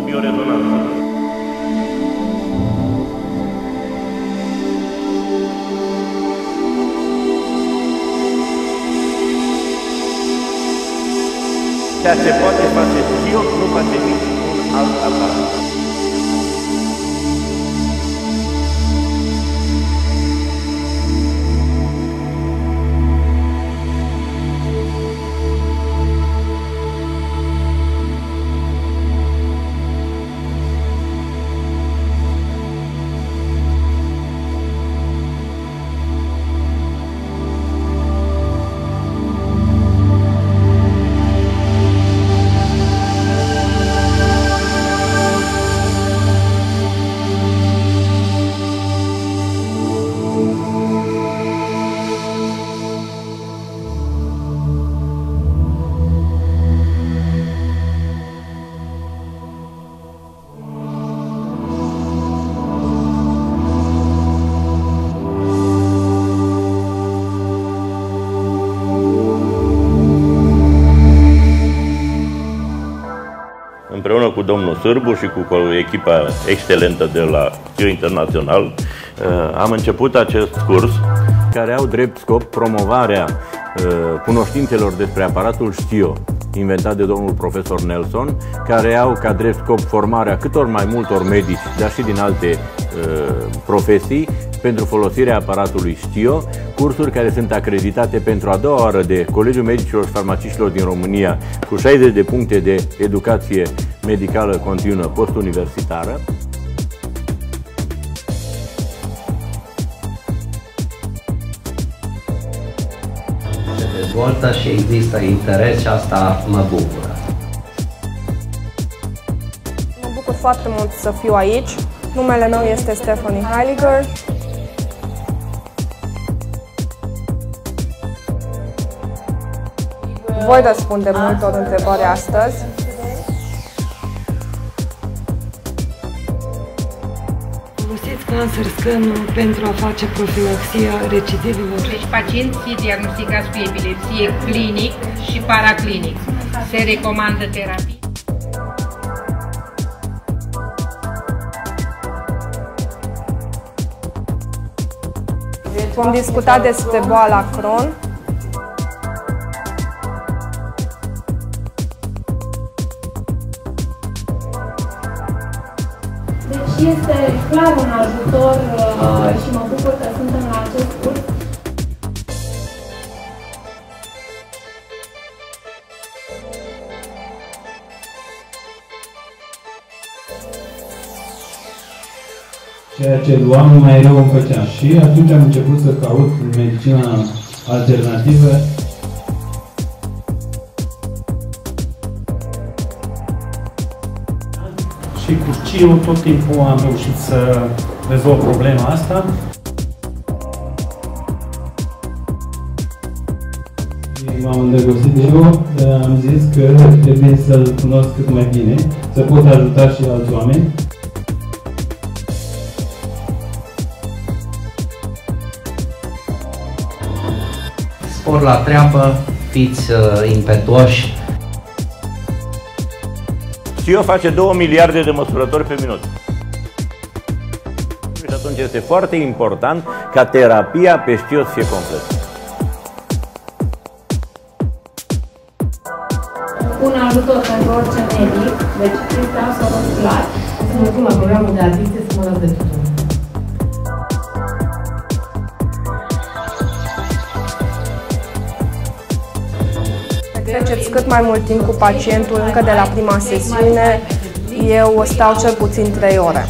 biorezonanță. Ceea ce poate face SCIO, nu face nici un alt aparat. Împreună cu domnul Sârbu și cu echipa excelentă de la SCIO Internațional am început acest curs care au drept scop promovarea cunoștințelor despre aparatul SCIO inventat de domnul profesor Nelson, care au ca drept scop formarea câtor mai multor medici, dar și din alte profesii, pentru folosirea aparatului SCIO, cursuri care sunt acreditate pentru a doua oară de Colegiul Medicilor și Farmaciștilor din România, cu 60 de puncte de educație medicală continuă postuniversitară. Se dezvoltă și există interes și asta mă bucură. Mă bucur foarte mult să fiu aici. Numele meu este Stephanie Heiliger. Voi răspunde multor întrebări astăzi. Folosiți cancer scan pentru a face profilaxia recidivilor. Deci pacienții diagnosticați cu epilepsie clinic și paraclinic. Se recomandă terapie. Vom discuta despre boala Crohn. Deci este clar un ajutor și mă bucur că suntem la acest curs. Ceea ce luam mai rău îmi făcea și atunci am început să caut medicina alternativă. Și cu SCIO tot timpul am reușit să rezolv problema asta. M-am îndrăgostit de eu, am zis că trebuie să-l cunosc cât mai bine, să pot ajuta și alți oameni. Spor la treabă, fiți impetuoși. SCIO face 2 miliarde de măsurători pe minut. Și atunci este foarte important ca terapia pe SCIO să fie completă. Un ajutor pentru orice medic, deci este absolut clar. Să mă duc la programul de adicție să mă las de tutun. Treceți cât mai mult timp cu pacientul încă de la prima sesiune. Eu stau cel puțin 3 ore.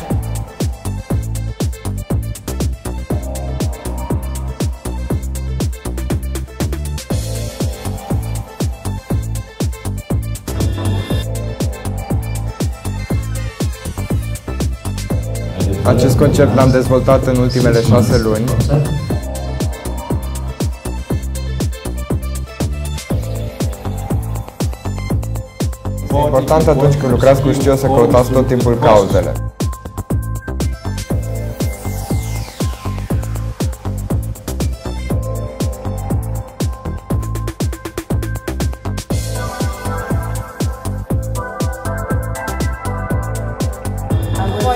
Acest concept l-am dezvoltat în ultimele 6 luni. Este important atunci când lucrați cu SCIO să căutați tot timpul cauzele.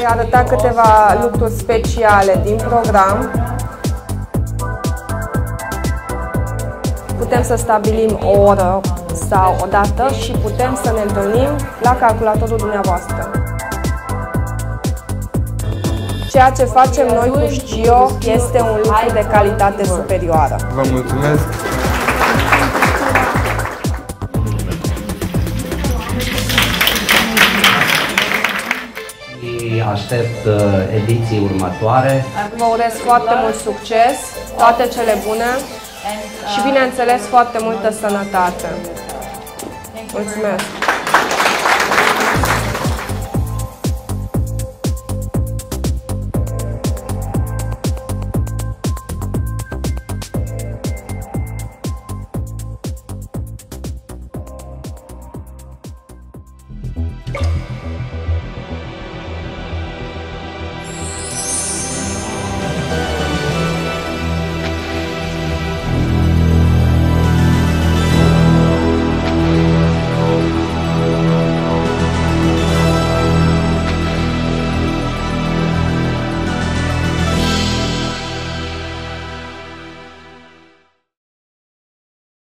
voi arăta câteva lucruri speciale din program. Putem să stabilim o oră sau o dată și putem să ne întâlnim la calculatorul dumneavoastră. Ceea ce facem noi cu Scio este un lucru de calitate superioară. Vă mulțumesc! Și aștept ediții următoare. Vă urez foarte mult succes, toate cele bune și, bineînțeles, foarte multă sănătate. Mulțumesc!